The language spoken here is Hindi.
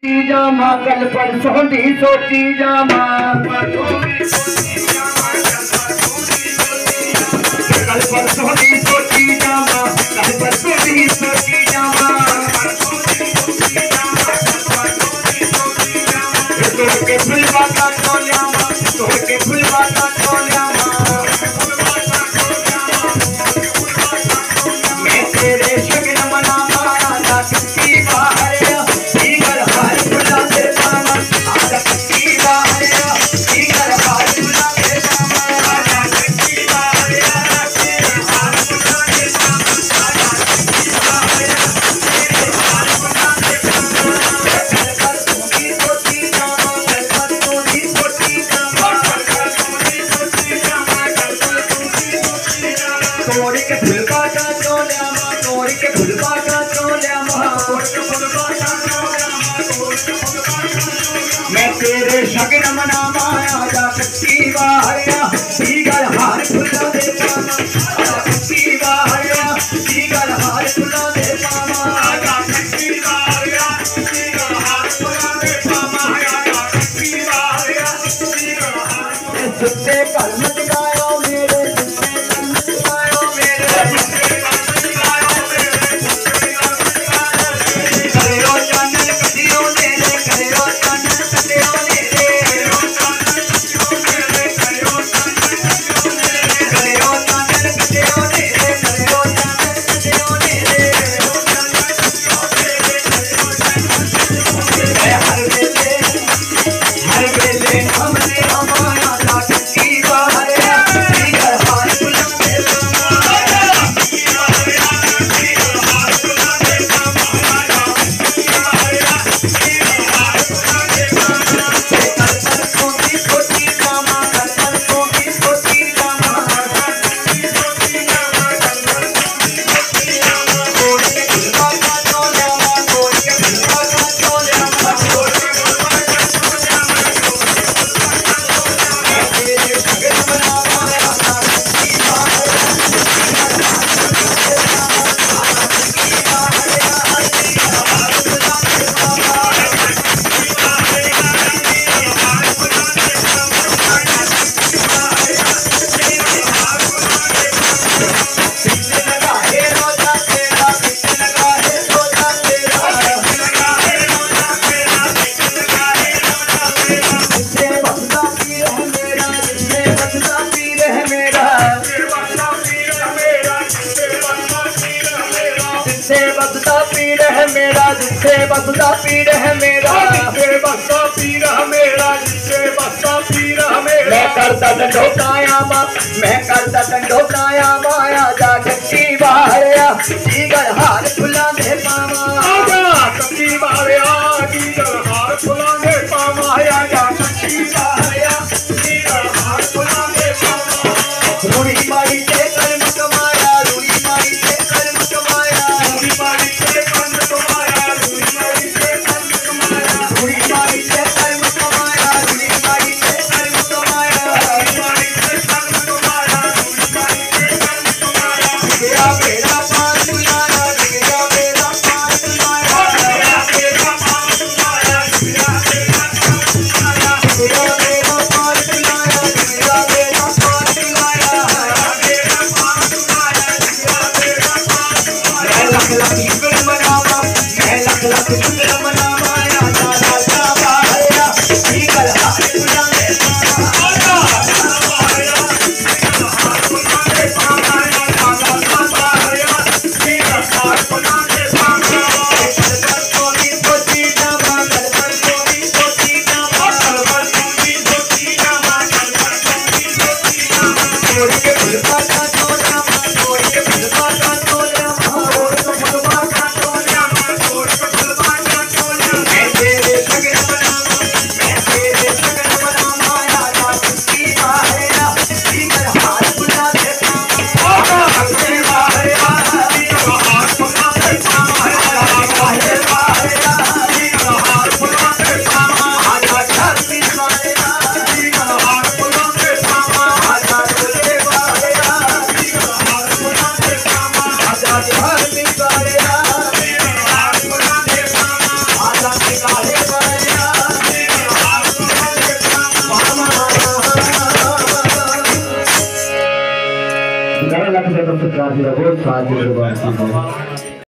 जामा कल परसों दी सोची जामा कल परसों दी सोची जामा कल परसों दी सोची जामा तोड़ के फुलवा का तोल्यामा तोड़ के फुलवा का तोल्यामा मैं तेरे शगन मनामा आजा कच्ची बाहर दीगर हार फुला दे मामा आजा कच्ची बाहर दीगर हार फुला दे मामा आजा कच्ची बाहर दीगर हार फुला दे मामा आजा कच्ची बाहर दीगर हार फुला दे मामा कल पर सोनी सोची जामा कल पर सोनी सोची जामा कल पर सोनी सोची जामा कल पर सोनी सोची जामा तोड़ के फुलवा का तोल्यामा तोड़ के फुलवा का तोल्यामा तोड़ के फुलवा का तोल्यामा तोड़ के फुलवा का तोल्यामा मैं तेरे शगन मनामा आजा कच्ची बाहरिया दीगर हार फुला दे मामा आजा कच्ची बाहरिया दीगर हार फुला दे मामा आजा कच्ची बाहरिया दीगर हार फुला दे मामा आजा कच्ची बाहरिया दीगर हार सुते कल मत गायो मेरे सुते कल मत गायो मेरे सुते कल मत गायो मेरे सुते कल मत गायो करियो चानन कदियो मेरे करियो चानन कदियो मेरे करियो चानन कदियो मेरे करियो चानन कदियो मेरे करियो चानन कदियो मेरे करियो चानन कदियो मेरे करियो चानन कदियो मेरे करियो चानन कदियो मेरे हर वेले हमने हमारा कच्ची बाहर दीगर हार फुला दे मामा कच्ची बाहर दीगर हार फुला दे मामा कच्ची बाहर दीगर हार फुला दे मामा कल परसों की सोची जामा कल परसों की सोची जामा कल परसों की सोची जामा कल परसों की सोची जामा तोड़ के फुलवा का तोल्यामा तोड़ के फुलवा का तोल्यामा तोड़ के फुलवा का तोल्यामा तेरे शगन मनामा आजा कच्ची बाहर जिससे बसता पीर है मेरा जिससे बसता पीर है मेरा जिससे बसता पीर है मेरा जिससे बसता पीर है मेरा मैं करता दंडोताया मैं करता दंडोताया माया जा कच्ची बाहरिया दीगर हार फुला दे मामा आजा कच्ची बाहरिया दीगर हार फुला दे मामा आजा कच्ची बाहरिया दीगर हार फुला दे मामा रूड़ी माई के कर्म कमाया रूड़ी माई के कर्म कमाया रूड़ी माई के कर्म कमाया रूड़ी माई के कर्म कमाया रूड़ी माई के कर्म कमाया रूड़ी माई के कर्म कमाया रूड़ी माई के कर्म कमाया लख दे तो सरकार जी का बहुत साथ दे